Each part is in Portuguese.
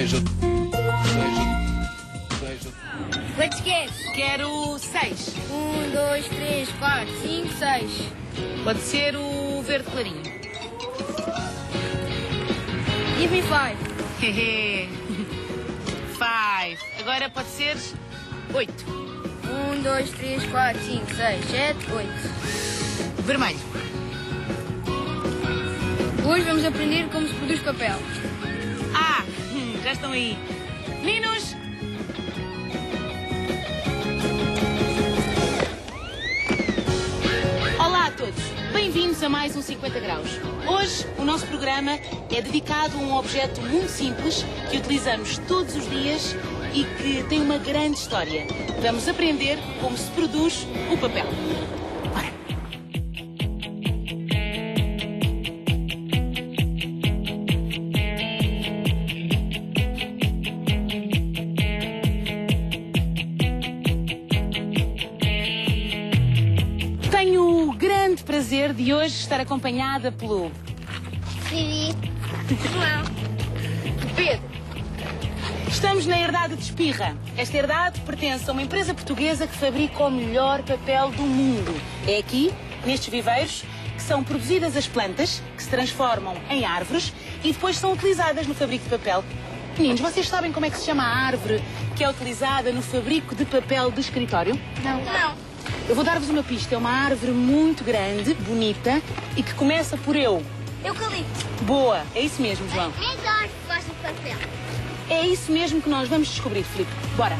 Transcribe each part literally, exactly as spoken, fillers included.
Veja. Veja. Veja. Quantos queres? Quero seis. Um, dois, três, quatro, cinco, seis. Pode ser o verde clarinho. Give me five. Hehe. Five. Agora pode ser oito. Um, dois, três, quatro, cinco, seis, sete, oito. Vermelho. Hoje vamos aprender como se produz papel. Ah, já estão aí. Meninos! Olá a todos. Bem-vindos a mais um cinquenta graus. Hoje o nosso programa é dedicado a um objeto muito simples que utilizamos todos os dias e que tem uma grande história. Vamos aprender como se produz o papel. Bora. Tenho o grande prazer de hoje estar acompanhada pelo Vivi. João. Pedro. Estamos na herdade de Espirra. Esta herdade pertence a uma empresa portuguesa que fabrica o melhor papel do mundo. É aqui, nestes viveiros, que são produzidas as plantas, que se transformam em árvores e depois são utilizadas no fabrico de papel. Meninos, vocês sabem como é que se chama a árvore que é utilizada no fabrico de papel de escritório? Não. Não. Eu vou dar-vos uma pista. É uma árvore muito grande, bonita e que começa por eu. Eucalipto. Boa, é isso mesmo, João. É da árvore que faz o papel. É isso mesmo que nós vamos descobrir, Filipe. Bora.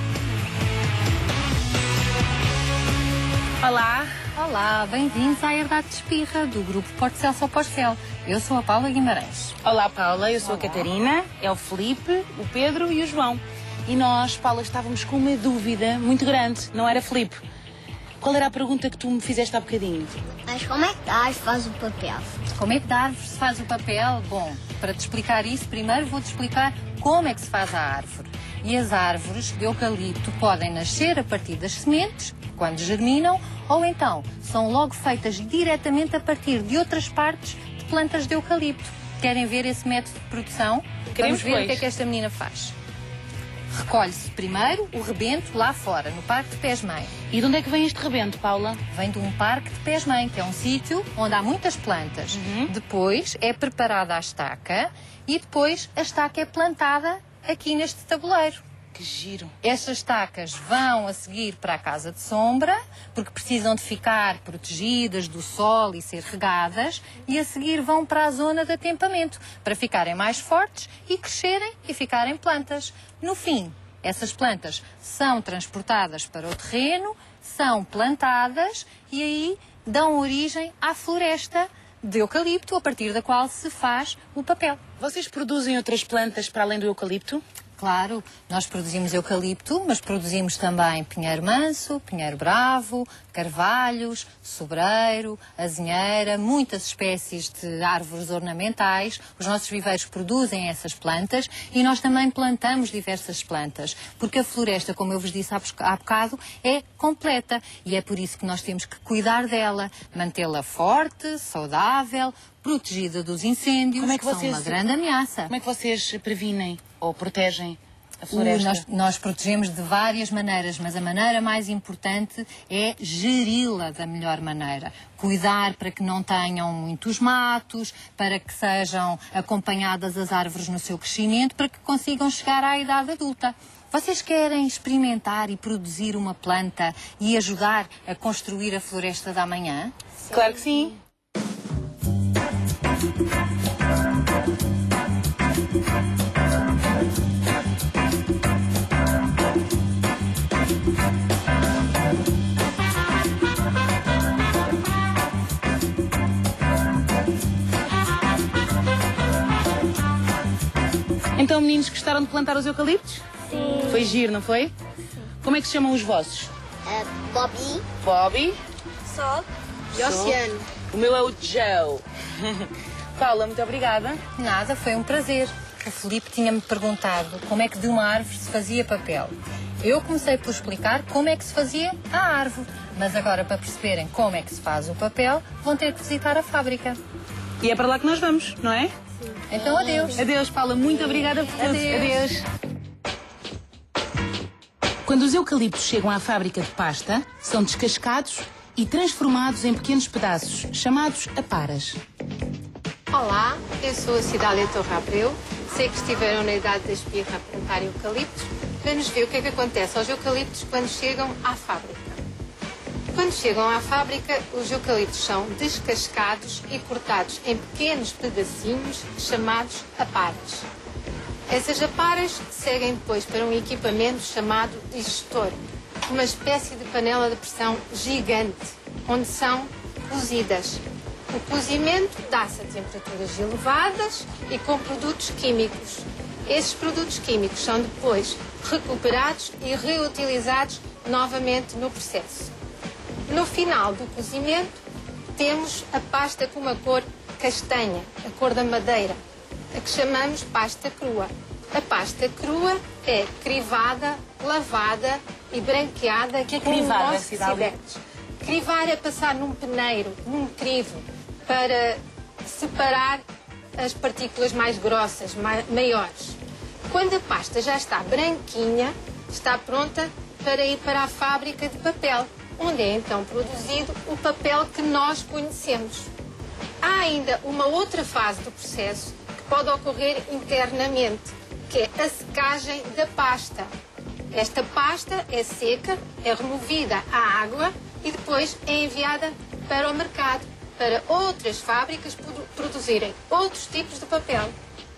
Olá. Olá, bem-vindos à Herdade de Espirra, do grupo Portcel Só Portcel. Eu sou a Paula Guimarães. Olá, Paula. Eu sou Olá. a Catarina, é o Filipe, o Pedro e o João. E nós, Paula, estávamos com uma dúvida muito grande. Não era, Filipe? Qual era a pergunta que tu me fizeste há bocadinho? Mas como é que a árvore faz o papel? Como é que da árvore se faz o papel? Bom, para te explicar isso, primeiro vou-te explicar como é que se faz a árvore. E as árvores de eucalipto podem nascer a partir das sementes, quando germinam, ou então são logo feitas diretamente a partir de outras partes de plantas de eucalipto. Querem ver esse método de produção? Queremos, Vamos ver pois. o que é que esta menina faz. Recolhe-se primeiro o rebento lá fora, no Parque de Pés-Mãe. E de onde é que vem este rebento, Paula? Vem de um parque de Pés-Mãe, que é um sítio onde há muitas plantas. Uhum. Depois é preparada a estaca e depois a estaca é plantada aqui neste tabuleiro. Que giro. Estas estacas vão a seguir para a casa de sombra, porque precisam de ficar protegidas do sol e ser regadas, e a seguir vão para a zona de atemtamento, para ficarem mais fortes e crescerem e ficarem plantas. No fim, essas plantas são transportadas para o terreno, são plantadas e aí dão origem à floresta de eucalipto, a partir da qual se faz o papel. Vocês produzem outras plantas para além do eucalipto? Claro, nós produzimos eucalipto, mas produzimos também pinheiro manso, pinheiro bravo, carvalhos, sobreiro, azinheira, muitas espécies de árvores ornamentais. Os nossos viveiros produzem essas plantas e nós também plantamos diversas plantas, porque a floresta, como eu vos disse há bocado, é completa e é por isso que nós temos que cuidar dela, mantê-la forte, saudável, protegida dos incêndios, Como é que que vocês- são uma grande ameaça. Como é que vocês previnem ou protegem a floresta? Nós, nós protegemos de várias maneiras, mas a maneira mais importante é geri-la da melhor maneira. Cuidar para que não tenham muitos matos, para que sejam acompanhadas as árvores no seu crescimento, para que consigam chegar à idade adulta. Vocês querem experimentar e produzir uma planta e ajudar a construir a floresta da manhã? Claro que sim. Então, meninos, gostaram de plantar os eucaliptos? Sim. Foi giro, não foi? Como é que se chamam os vossos? Bobby. Bobby. Sol. E Sol. Oceano. O meu é o Joe. Paula, muito obrigada. Nada, foi um prazer. O Filipe tinha-me perguntado como é que de uma árvore se fazia papel. Eu comecei por explicar como é que se fazia a árvore, mas agora para perceberem como é que se faz o papel, vão ter que visitar a fábrica. E é para lá que nós vamos, não é? Então, adeus. Adeus, Paula. Muito obrigada por tudo. Adeus. Adeus. Quando os eucaliptos chegam à fábrica de pasta, são descascados e transformados em pequenos pedaços, chamados aparas. Olá, eu sou a Cidália Torre Abreu. Sei que estiveram na idade da espirra a plantar eucaliptos. Vamos ver o que é que acontece aos eucaliptos quando chegam à fábrica. Quando chegam à fábrica, os eucaliptos são descascados e cortados em pequenos pedacinhos chamados aparas. Essas aparas seguem depois para um equipamento chamado digestor, uma espécie de panela de pressão gigante, onde são cozidas. O cozimento dá-se a temperaturas elevadas e com produtos químicos. Esses produtos químicos são depois recuperados e reutilizados novamente no processo. No final do cozimento, temos a pasta com uma cor castanha, a cor da madeira, a que chamamos pasta crua. A pasta crua é crivada, lavada e branqueada que é com crivada, nossos cibetes. Crivar é passar num peneiro, num crivo, para separar as partículas mais grossas, maiores. Quando a pasta já está branquinha, está pronta para ir para a fábrica de papel, onde é então produzido o papel que nós conhecemos. Há ainda uma outra fase do processo que pode ocorrer internamente, que é a secagem da pasta. Esta pasta é seca, é removida à água e depois é enviada para o mercado, para outras fábricas produzirem outros tipos de papel.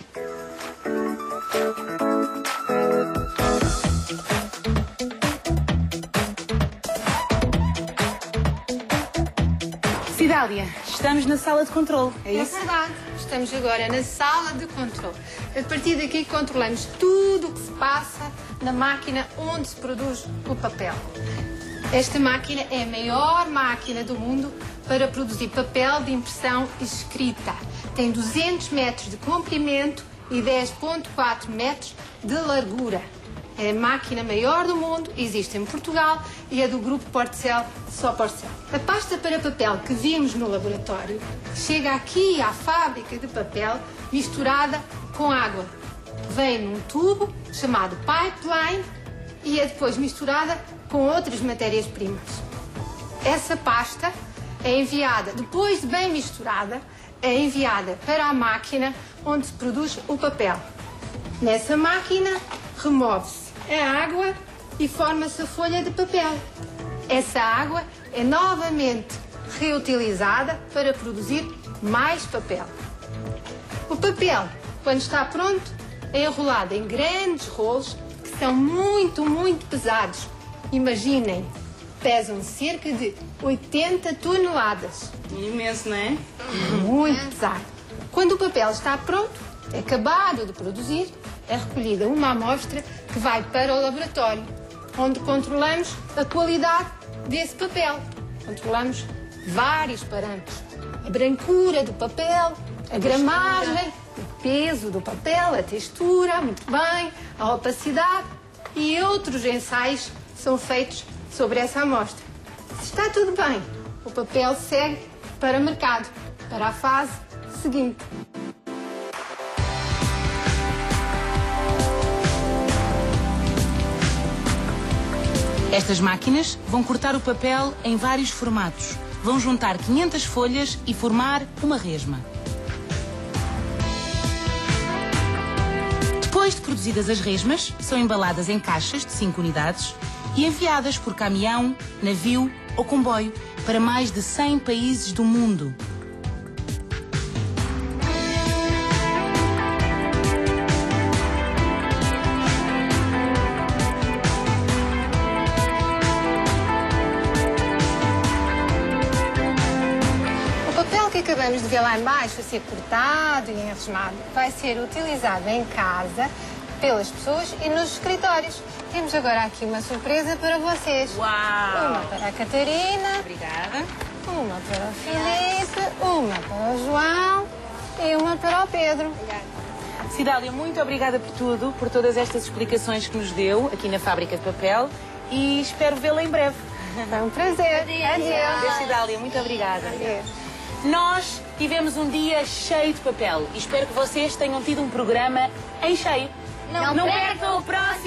Cidália, estamos na sala de controle, é É isso? verdade. Estamos agora na sala de controle. A partir daqui controlamos tudo o que se passa na máquina onde se produz o papel. Esta máquina é a maior máquina do mundo para produzir papel de impressão escrita. Tem duzentos metros de comprimento e dez vírgula quatro metros de largura. É a máquina maior do mundo, existe em Portugal e é do grupo Portcel, só Portcel. A pasta para papel que vimos no laboratório chega aqui à fábrica de papel misturada com água. Vem num tubo chamado pipeline e é depois misturada com outras matérias-primas. Essa pasta é enviada, depois de bem misturada, é enviada para a máquina onde se produz o papel. Nessa máquina remove-se a água e forma-se a folha de papel. Essa água é novamente reutilizada para produzir mais papel. O papel, quando está pronto, é enrolado em grandes rolos que são muito, muito pesados. Imaginem, pesam cerca de oitenta toneladas. Imenso, não é? Muito pesado. Quando o papel está pronto, é acabado de produzir, é recolhida uma amostra que vai para o laboratório, onde controlamos a qualidade desse papel. Controlamos vários parâmetros. A brancura do papel, a gramagem, o peso do papel, a textura, muito bem, a opacidade e outros ensaios são feitos sobre essa amostra. Se está tudo bem, o papel segue para o mercado, para a fase seguinte. Estas máquinas vão cortar o papel em vários formatos. Vão juntar quinhentas folhas e formar uma resma. Depois de produzidas as resmas, são embaladas em caixas de cinco unidades e enviadas por caminhão, navio ou comboio para mais de cem países do mundo. O que acabamos de ver lá em baixo a ser cortado e enresmado vai ser utilizado em casa pelas pessoas e nos escritórios. Temos agora aqui uma surpresa para vocês. Uau! Uma para a Catarina. Obrigada. Uma para o Filipe, uma para o João e uma para o Pedro. Obrigada. Cidália, muito obrigada por tudo, por todas estas explicações que nos deu aqui na Fábrica de Papel e espero vê-la em breve. Foi um prazer. Adeus. Adeus, Cidália, muito obrigada. Adeus. Nós tivemos um dia cheio de papel e espero que vocês tenham tido um programa em cheio. Não Não percam percam o próximo!